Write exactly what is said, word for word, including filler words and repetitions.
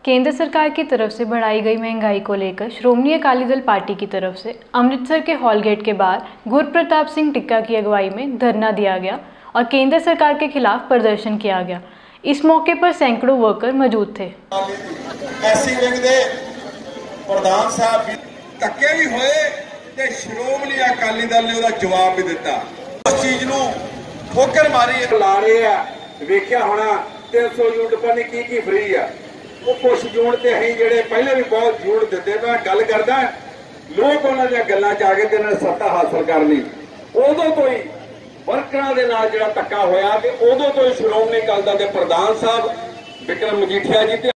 केंद्र सरकार की तरफ से बढ़ाई गई महंगाई को लेकर श्रोमणी अकाली दल पार्टी की तरफ से अमृतसर के हॉलगेट के बाहर गुरप्रताप सिंह टिक्का की अगुवाई में धरना दिया गया और केंद्र सरकार के खिलाफ प्रदर्शन किया गया। इस मौके पर सैकड़ों वर्कर मौजूद थे। एसी विंग दे प्रधान साहब धक्के भी होए ते श्रोमणी अकाली दल ने उहदा जवाब भी दिता। उस चीज नूं ठोकर मारी ला रहे आ वेख्या होना तीन सौ यूनिट पर की की फ्री आ वो कुछ यूनिट ते असीं जिहड़े पहले भी बहुत यूनिट दिते। मैं गल करदा लोग उन्हां दी गल्लां च आ के ते इन्हां सत्ता हासिल करनी उदों तो ही वर्करां दे नाल जिहड़ा धक्का होया ते उदों तो ही श्रोमणी अकाली दल दे प्रधान साहब विक्रम मजीठिया जी ते